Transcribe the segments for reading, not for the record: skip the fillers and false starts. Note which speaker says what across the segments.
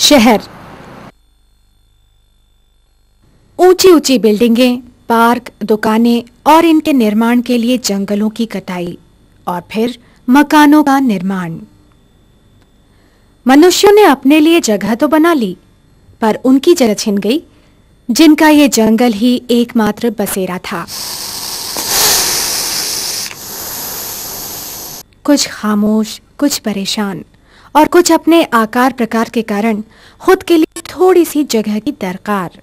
Speaker 1: शहर। ऊंची ऊंची बिल्डिंगें, पार्क, दुकानें और इनके निर्माण के लिए जंगलों की कटाई और फिर मकानों का निर्माण। मनुष्यों ने अपने लिए जगह तो बना ली, पर उनकी जगह छिन गई जिनका ये जंगल ही एकमात्र बसेरा था। कुछ खामोश, कुछ परेशान और कुछ अपने आकार प्रकार के कारण खुद के लिए थोड़ी सी जगह की दरकार।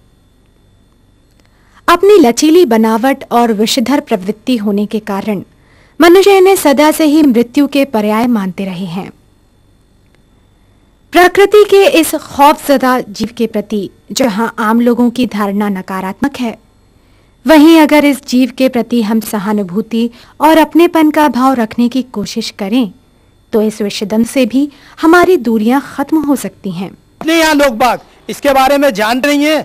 Speaker 1: अपनी लचीली बनावट और विषधर प्रवृत्ति होने के कारण मनुष्य इन्हें सदा से ही मृत्यु के पर्याय मानते रहे हैं। प्रकृति के इस खौफजदा जीव के प्रति जहां आम लोगों की धारणा नकारात्मक है, वहीं अगर इस जीव के प्रति हम सहानुभूति और अपनेपन का भाव रखने की कोशिश करें तो इस विषदम से भी हमारी दूरियां खत्म हो सकती हैं।
Speaker 2: यहाँ लोग बाग इसके बारे में जान रही हैं।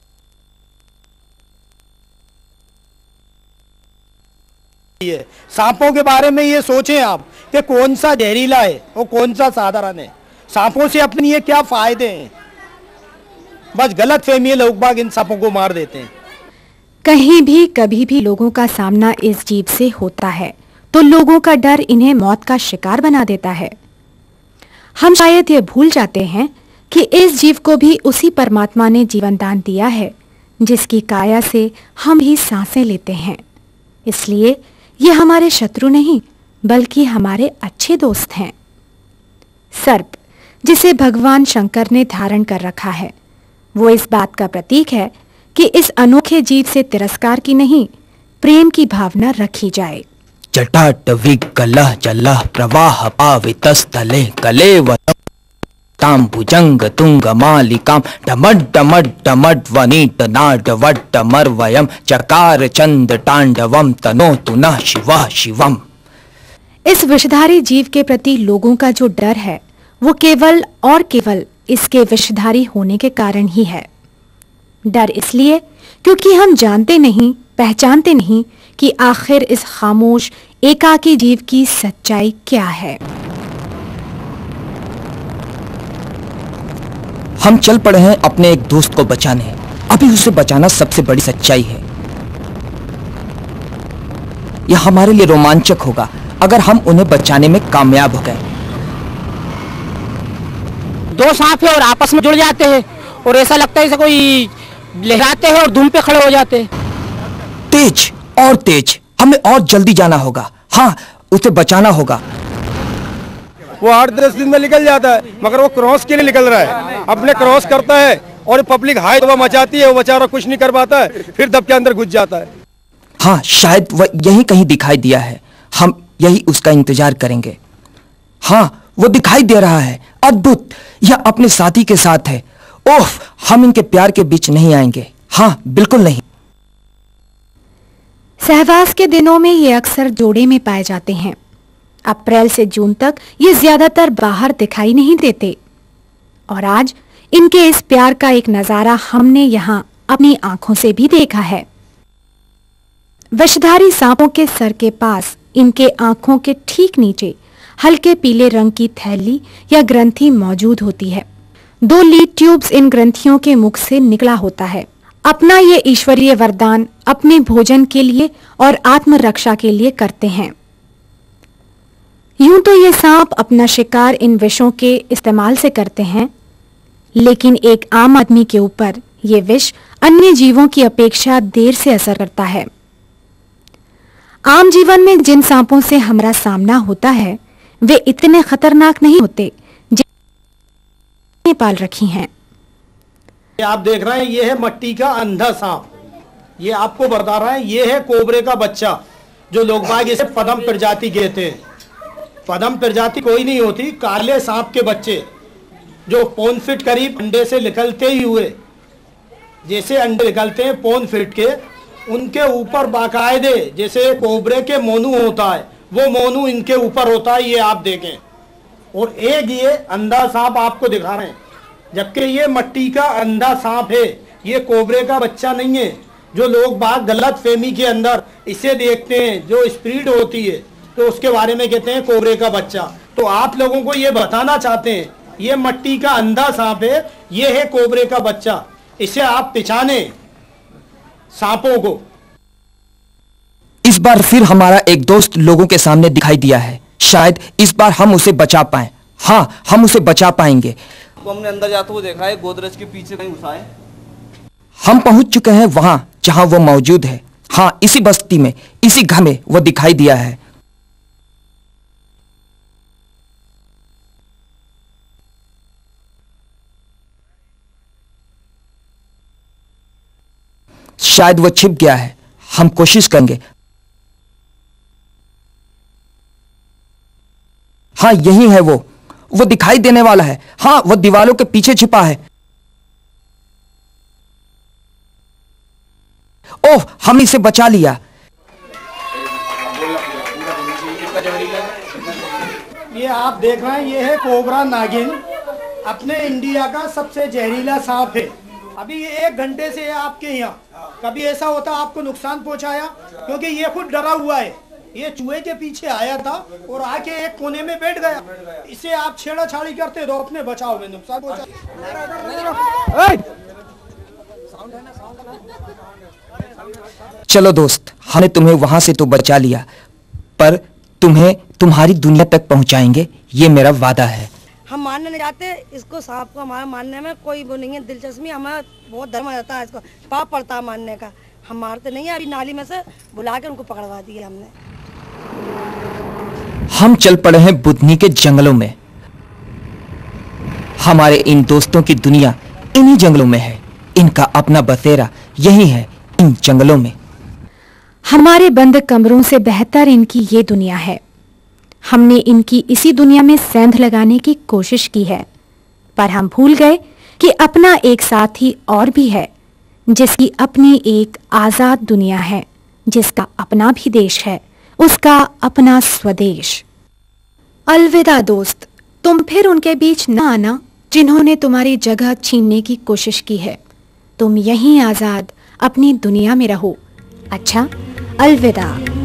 Speaker 2: सांपों के बारे में ये सोचें आप कि कौन सा जहरीला है और कौन सा साधारण है। सांपों से अपने ये क्या फायदे हैं? बस गलत फहमी है, लोग बाग इन सांपों को मार देते हैं।
Speaker 1: कहीं भी कभी भी लोगों का सामना इस जीव से होता है तो लोगों का डर इन्हें मौत का शिकार बना देता है। हम शायद ये भूल जाते हैं कि इस जीव को भी उसी परमात्मा ने जीवन दान दिया है जिसकी काया से हम ही सांसें लेते हैं। इसलिए ये हमारे शत्रु नहीं बल्कि हमारे अच्छे दोस्त हैं। सर्प, जिसे भगवान शंकर ने धारण कर रखा है, वो इस बात का प्रतीक है कि इस अनोखे जीव से तिरस्कार की नहीं, प्रेम की भावना रखी जाए।
Speaker 3: जटाटविकलः जलः प्रवाह पावितस्थले कलेवरं ताम्बुजंग तुंगमालिकां डमड डमड डमड वनित नाडवट्टमर्वयं चकार चंद तांडवं तनोतु नः शिवः शिवम्।
Speaker 1: इस विषधारी जीव के प्रति लोगों का जो डर है वो केवल और केवल इसके विषधारी होने के कारण ही है। डर इसलिए क्योंकि हम जानते नहीं, पहचानते नहीं कि आखिर इस खामोश एकाकी जीव की सच्चाई क्या है।
Speaker 3: हम चल पड़े हैं अपने एक दोस्त को बचाने। अभी उसे बचाना सबसे बड़ी सच्चाई है। यह हमारे लिए रोमांचक होगा अगर हम उन्हें बचाने में कामयाब हो गए।
Speaker 2: दो सांप है और आपस में जुड़ जाते हैं और ऐसा लगता है जैसे कोई लहराते हैं और धूम पे खड़े हो जाते हैं।
Speaker 3: तेज और तेज, हमें और जल्दी जाना होगा। हाँ, उसे बचाना होगा।
Speaker 4: वो 8-10 दिन में निकल जाता है मगर वो क्रॉस के लिए निकल रहा है। अपने क्रॉस करता है और पब्लिक हाई दबा मचाती है, वो बेचारा कुछ नहीं कर पाता है, फिर दब के अंदर घुस जाता है।
Speaker 3: हाँ, शायद वह यहीं कहीं दिखाई दिया है। हम यही उसका इंतजार करेंगे। हाँ, वो दिखाई दे रहा है। अद्भुत, यह अपने साथी के साथ है। ओह, हम इनके प्यार के बीच नहीं आएंगे। हाँ, बिल्कुल नहीं।
Speaker 1: सहवास के दिनों में ये अक्सर जोड़े में पाए जाते हैं। अप्रैल से जून तक ये ज्यादातर बाहर दिखाई नहीं देते और आज इनके इस प्यार का एक नजारा हमने यहाँ अपनी आंखों से भी देखा है। विषधारी सांपों के सर के पास इनके आंखों के ठीक नीचे हल्के पीले रंग की थैली या ग्रंथि मौजूद होती है। 2 लीड ट्यूब्स इन ग्रंथियों के मुख से निकला होता है। अपना ये ईश्वरीय वरदान अपने भोजन के लिए और आत्मरक्षा के लिए करते हैं। यूं तो ये सांप अपना शिकार इन विषों के इस्तेमाल से करते हैं, लेकिन एक आम आदमी के ऊपर ये विष अन्य जीवों की अपेक्षा देर से असर करता है। आम जीवन में जिन सांपों से हमारा सामना होता है वे इतने खतरनाक नहीं होते जिन्हें पाल रखी हैं।
Speaker 2: आप देख रहे हैं, ये है मट्टी का अंधा सांप। ये आपको बता रहा है, ये है कोबरे का बच्चा जो लोग बाग इसे पदम प्रजाति कहते हैं। पदम प्रजाति कोई नहीं होती, काले सांप के बच्चे जो 5 फीट करीब अंडे से निकलते ही हुए, जैसे अंडे निकलते हैं 5 फीट के, उनके ऊपर बाकायदे जैसे कोबरे के मोनू होता है वो मोनू इनके ऊपर होता है। ये आप देखें, और एक ये अंधा सांप आपको दिखा रहे हैं, जबकि ये मट्टी का अंधा सांप है, ये कोबरे का बच्चा नहीं है। जो लोग बात गलत फहमी के अंदर इसे देखते हैं, जो स्पीड होती है तो उसके बारे में कहते हैं कोबरे का बच्चा। तो आप लोगों को ये बताना चाहते हैं ये मट्टी का अंधा सांप है, ये है कोबरे का बच्चा। इसे आप पहचाने सांपों को।
Speaker 3: इस बार फिर हमारा एक दोस्त लोगों के सामने दिखाई दिया है। शायद इस बार हम उसे बचा पाएं। हाँ, हम उसे बचा पाएंगे।
Speaker 5: तो हमने अंदर जाते हुए देखा है, गोदरेज के पीछे कहीं घुसा है।
Speaker 3: हम पहुंच चुके हैं वहां जहां वो मौजूद है। हाँ, इसी बस्ती में, इसी घर में वो दिखाई दिया है। शायद वो छिप गया है। हम कोशिश करेंगे। हाँ, यही है वो दिखाई देने वाला है। हाँ, वो दीवारों के पीछे छिपा है। ओह, हमने इसे बचा लिया।
Speaker 2: ये आप देख रहे हैं, ये है कोबरा नागिन। अपने इंडिया का सबसे जहरीला सांप है। अभी ये 1 घंटे से आपके यहाँ कभी ऐसा होता आपको नुकसान पहुंचाया? क्योंकि ये खुद डरा हुआ है। ये चूहे के पीछे आया था और आके एक कोने में बैठ गया। इसे आप छेड़ाछाड़ी करते तो अपने बचाव में नुकसान पहुंचा।
Speaker 3: चलो दोस्त, हमने तुम्हें वहां से तो बचा लिया, पर तुम्हें तुम्हारी दुनिया तक पहुंचाएंगे, ये मेरा वादा है।
Speaker 6: हम मानने नहीं जाते इसको, सांप को हमारा मानने में कोई वो नहीं है दिलचस्पी। हमें बहुत धर्म रहता है, इसको पाप पड़ता है मानने का। हम मारते नहीं है। अभी नाली में से बुला के उनको पकड़वा दिया हमने।
Speaker 3: हम चल पड़े हैं बुद्धनी के जंगलों में। हमारे इन दोस्तों की दुनिया इन्हीं जंगलों में है। इनका अपना बसेरा यही है, इन जंगलों में।
Speaker 1: हमारे बंद कमरों से बेहतर इनकी ये दुनिया है। हमने इनकी इसी दुनिया में सेंध लगाने की कोशिश की है, पर हम भूल गए कि अपना एक साथी और भी है, जिसकी अपनी एक आजाद दुनिया है, जिसका अपना भी देश है, उसका अपना स्वदेश। अलविदा दोस्त, तुम फिर उनके बीच न आना जिन्होंने तुम्हारी जगह छीनने की कोशिश की है। तुम यहीं आजाद अपनी दुनिया में रहो। अच्छा, अलविदा।